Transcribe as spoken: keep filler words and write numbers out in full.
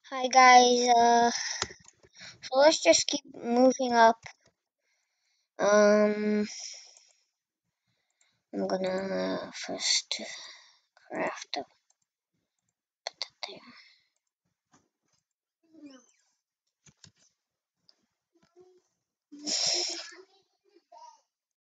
Hi guys, uh, so let's just keep moving up. Um, I'm gonna first craft a